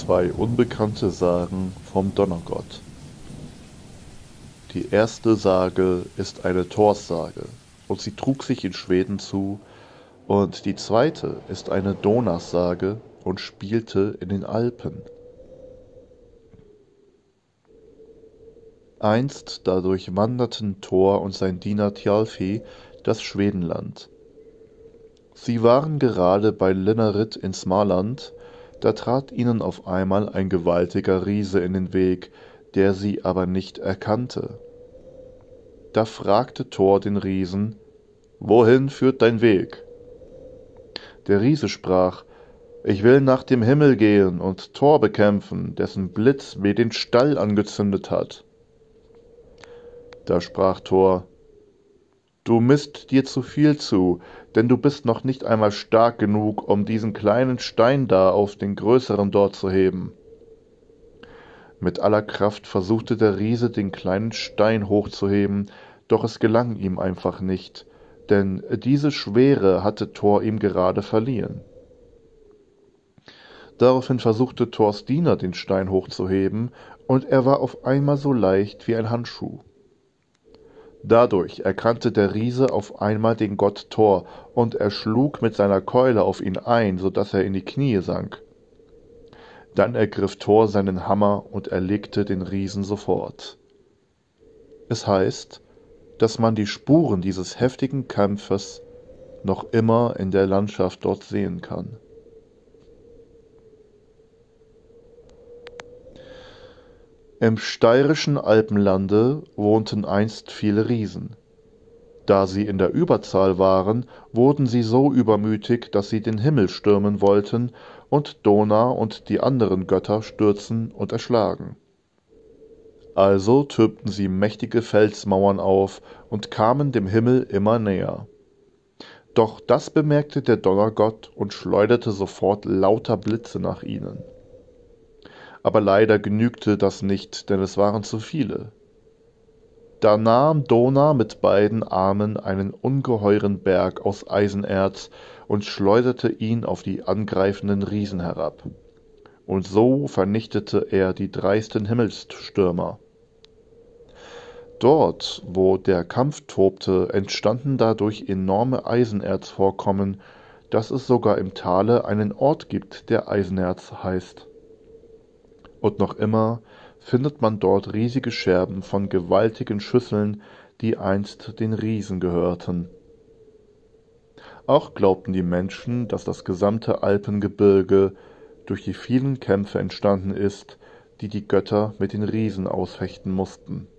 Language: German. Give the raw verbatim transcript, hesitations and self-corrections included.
Zwei unbekannte Sagen vom Donnergott. Die erste Sage ist eine Thors-Sage, und sie trug sich in Schweden zu, und die zweite ist eine Doners-Sage und spielte in den Alpen. Einst da durchwanderten Thor und sein Diener Thjalfi das Schwedenland. Sie waren gerade bei Linnarid in Smaland, da trat ihnen auf einmal ein gewaltiger Riese in den Weg, der sie aber nicht erkannte. Da fragte Thor den Riesen: »Wohin führt dein Weg?« Der Riese sprach: »Ich will nach dem Himmel gehen und Thor bekämpfen, dessen Blitz mir den Stall angezündet hat.« Da sprach Thor: »Du misst dir zu viel zu, denn du bist noch nicht einmal stark genug, um diesen kleinen Stein da auf den größeren dort zu heben.« Mit aller Kraft versuchte der Riese, den kleinen Stein hochzuheben, doch es gelang ihm einfach nicht, denn diese Schwere hatte Thor ihm gerade verliehen. Daraufhin versuchte Thors Diener, den Stein hochzuheben, und er war auf einmal so leicht wie ein Handschuh. Dadurch erkannte der Riese auf einmal den Gott Thor, und er schlug mit seiner Keule auf ihn ein, so dass er in die Knie sank. Dann ergriff Thor seinen Hammer und erlegte den Riesen sofort. Es heißt, dass man die Spuren dieses heftigen Kampfes noch immer in der Landschaft dort sehen kann. Im steirischen Alpenlande wohnten einst viele Riesen. Da sie in der Überzahl waren, wurden sie so übermütig, dass sie den Himmel stürmen wollten und Donau und die anderen Götter stürzen und erschlagen. Also türmten sie mächtige Felsmauern auf und kamen dem Himmel immer näher. Doch das bemerkte der Donnergott und schleuderte sofort lauter Blitze nach ihnen. Aber leider genügte das nicht, denn es waren zu viele. Da nahm Donau mit beiden Armen einen ungeheuren Berg aus Eisenerz und schleuderte ihn auf die angreifenden Riesen herab. Und so vernichtete er die dreisten Himmelsstürmer. Dort, wo der Kampf tobte, entstanden dadurch enorme Eisenerzvorkommen, dass es sogar im Tale einen Ort gibt, der Eisenerz heißt. Und noch immer findet man dort riesige Scherben von gewaltigen Schüsseln, die einst den Riesen gehörten. Auch glaubten die Menschen, dass das gesamte Alpengebirge durch die vielen Kämpfe entstanden ist, die die Götter mit den Riesen ausfechten mussten.